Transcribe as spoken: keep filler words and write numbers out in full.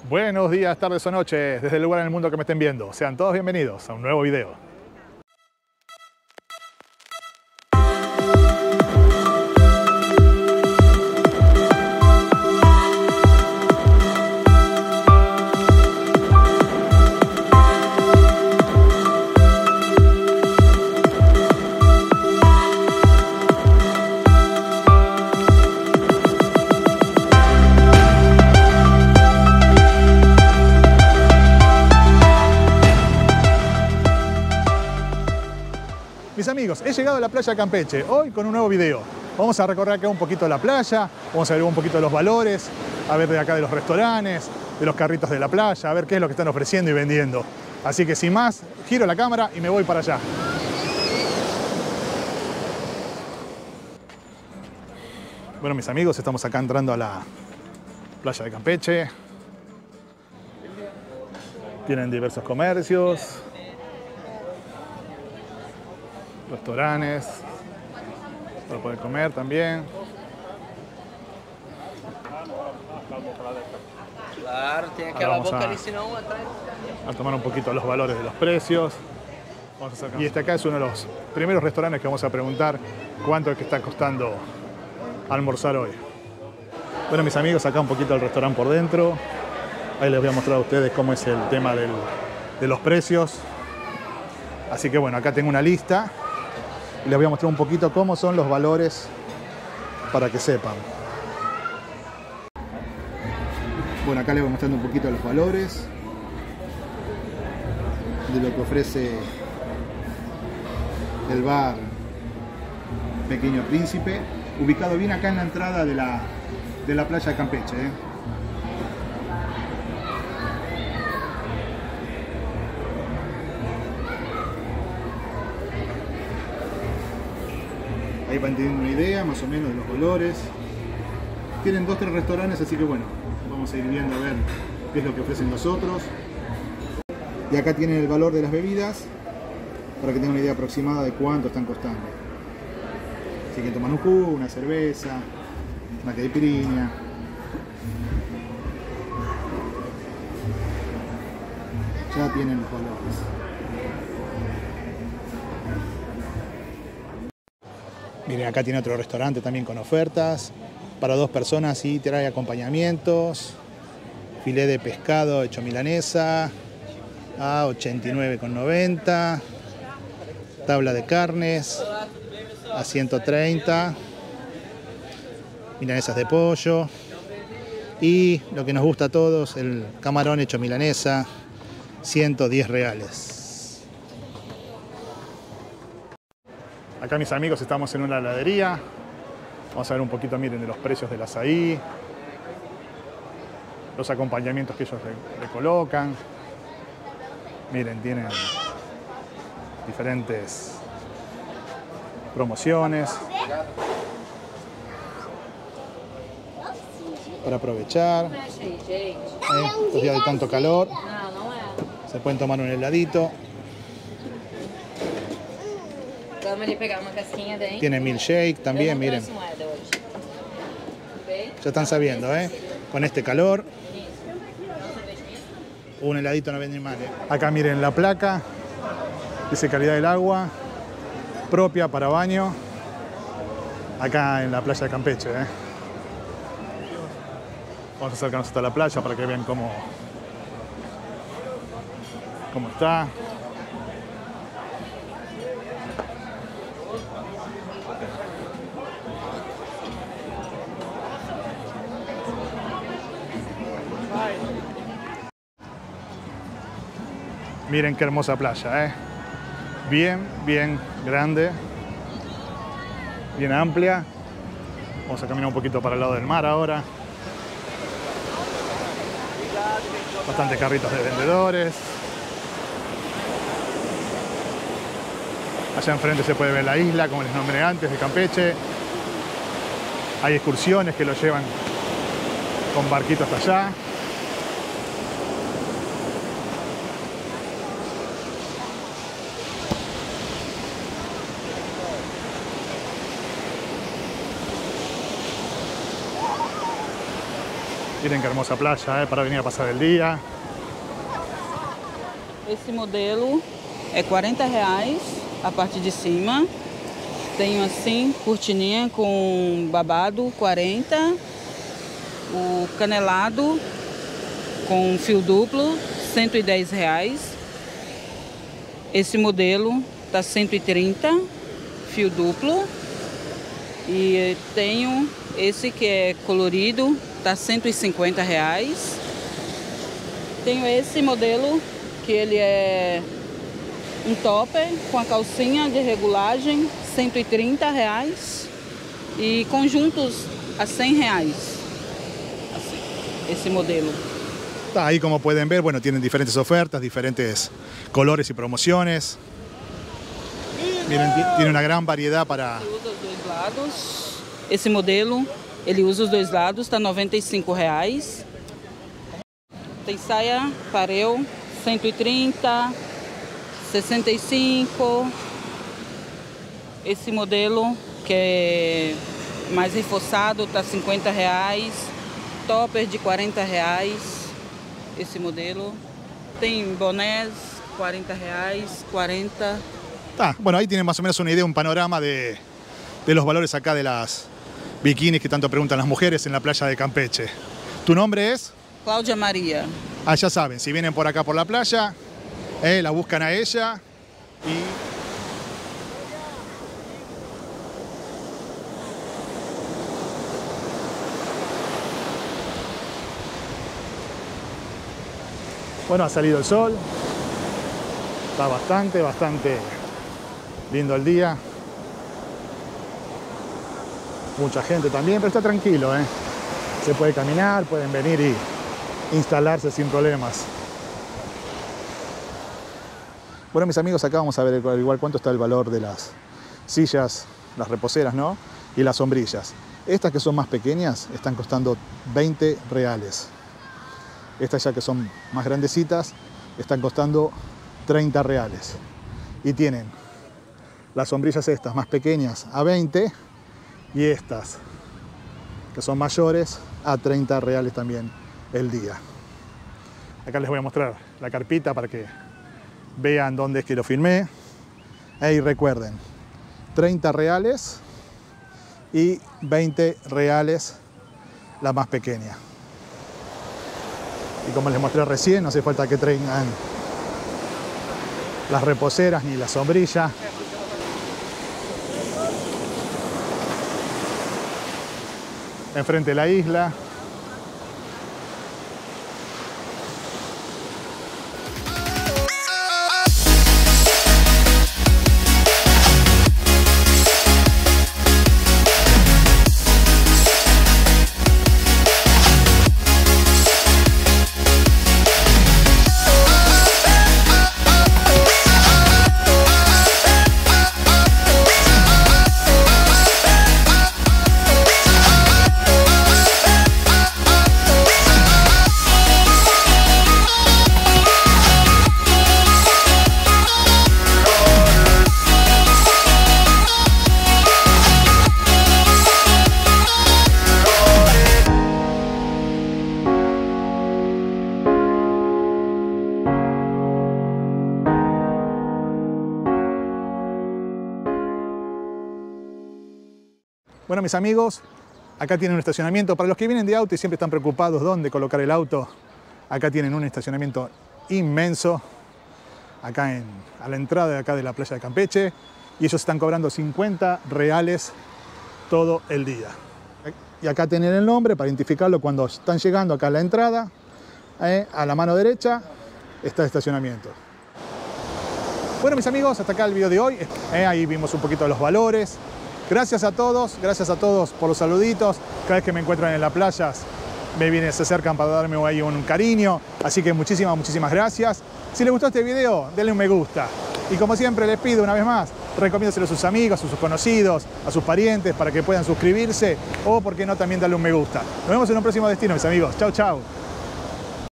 Buenos días, tardes o noches, desde el lugar en el mundo que me estén viendo. Sean todos bienvenidos a un nuevo video. Mis amigos, he llegado a la playa Campeche, hoy con un nuevo video. Vamos a recorrer acá un poquito la playa, vamos a ver un poquito de los valores, a ver de acá de los restaurantes, de los carritos de la playa, a ver qué es lo que están ofreciendo y vendiendo. Así que sin más, giro la cámara y me voy para allá. Bueno, mis amigos, estamos acá entrando a la playa de Campeche. Tienen diversos comercios, restaurantes para poder comer también. Claro, tiene que la boca a, ali, senão atrás. a tomar un poquito los valores de los precios. Vamos a y este acá es uno de los primeros restaurantes que vamos a preguntar cuánto es que está costando almorzar hoy. Bueno, mis amigos, acá un poquito el restaurante por dentro. Ahí les voy a mostrar a ustedes cómo es el tema del, de los precios. Así que bueno, acá tengo una lista. Y les voy a mostrar un poquito cómo son los valores para que sepan. Bueno, acá les voy mostrando un poquito los valores de lo que ofrece el bar Pequeño Príncipe, ubicado bien acá en la entrada de la, de la playa de Campeche, ¿eh? Ahí van teniendo una idea más o menos de los valores. Tienen dos o tres restaurantes, así que bueno, vamos a ir viendo a ver qué es lo que ofrecen los otros. Y acá tienen el valor de las bebidas, para que tengan una idea aproximada de cuánto están costando. Si quieren tomar un jugo, una cerveza, una caipirinha. Ya tienen los valores. Miren, acá tiene otro restaurante también con ofertas para dos personas y trae acompañamientos. Filé de pescado hecho milanesa a ochenta y nueve con noventa. Tabla de carnes a ciento treinta. Milanesas de pollo. Y lo que nos gusta a todos, el camarón hecho milanesa, ciento diez reales. Acá, mis amigos, estamos en una heladería. Vamos a ver un poquito, miren, de los precios del azaí, los acompañamientos que ellos le, le colocan. Miren, tienen diferentes promociones para aprovechar. ¿Eh? Estos días de tanto calor, se pueden tomar un heladito. Tiene milkshake también, miren. Ya están sabiendo, ¿eh? Con este calor, un heladito no vende mal, ¿eh? Acá miren la placa, dice calidad del agua, propia para baño, acá en la playa de Campeche, ¿eh? Vamos a acercarnos hasta la playa para que vean cómo, cómo está. Miren qué hermosa playa, ¿eh? Bien, bien grande, bien amplia. Vamos a caminar un poquito para el lado del mar ahora. Bastantes carritos de vendedores. Allá enfrente se puede ver la isla, como les nombré antes, de Campeche. Hay excursiones que lo llevan con barquito hasta allá. Miren qué hermosa playa, ¿eh? Para venir a pasar el día. Esse modelo é quarenta reais a parte de cima. Tenho assim, cortininha com babado, quarenta. O canelado com fio duplo, cento e dez reais. Esse modelo tá cento e trinta, fio duplo. E tenho esse que é colorido, tá cento e cinquenta reais. Tenho esse modelo que ele é um topper com a calcinha de regulagem, cento e trinta reais. E conjuntos a cem reais. Assim, esse modelo. Ahí, como pueden ver, bueno, tienen diferentes ofertas, diferentes colores y promociones. Miren, tiene una gran variedad para... Ele usa os dois lados. Esse modelo, ele usa os dois lados, tá noventa e cinco reais. Tem saia pareu, cento e trinta, sessenta e cinco. Esse modelo, que é mais reforçado, tá cinquenta reais. Topper de quarenta reais. Esse modelo. Tem bonés, quarenta reais, quarenta. Ah, bueno, ahí tienen más o menos una idea, un panorama de, de los valores acá de las bikinis que tanto preguntan las mujeres en la playa de Campeche. ¿Tu nombre es? Cláudia Maria. Ah, ya saben, si vienen por acá por la playa, eh, la buscan a ella y... Bueno, ha salido el sol, está bastante, bastante lindo el día. Mucha gente también, pero está tranquilo, ¿eh? Se puede caminar, pueden venir y instalarse sin problemas. Bueno, mis amigos, acá vamos a ver igual cuánto está el valor de las sillas, las reposeras, ¿no? Y las sombrillas. Estas que son más pequeñas están costando veinte reales. Estas ya que son más grandecitas están costando treinta reales. Y tienen las sombrillas estas más pequeñas a veinte y estas que son mayores a treinta reales también el día. Acá les voy a mostrar la carpita para que vean dónde es que lo filmé. Y recuerden, treinta reales y veinte reales la más pequeña. Y como les mostré recién, no hace falta que traigan las reposeras ni la sombrilla. Enfrente de la isla. Bueno, mis amigos, acá tienen un estacionamiento. Para los que vienen de auto y siempre están preocupados dónde colocar el auto, acá tienen un estacionamiento inmenso, acá en, a la entrada de acá de la playa de Campeche, y ellos están cobrando cincuenta reales todo el día. Y acá tienen el nombre para identificarlo cuando están llegando acá a la entrada, eh, a la mano derecha está el estacionamiento. Bueno, mis amigos, hasta acá el video de hoy. Eh, ahí vimos un poquito de los valores. Gracias a todos, gracias a todos por los saluditos. Cada vez que me encuentran en las playas, me vienen, se acercan para darme ahí un cariño. Así que muchísimas, muchísimas gracias. Si les gustó este video, denle un me gusta. Y como siempre les pido una vez más, recomiéndoselo a sus amigos, a sus conocidos, a sus parientes para que puedan suscribirse o, por qué no, también darle un me gusta. Nos vemos en un próximo destino, mis amigos. Chau, chau.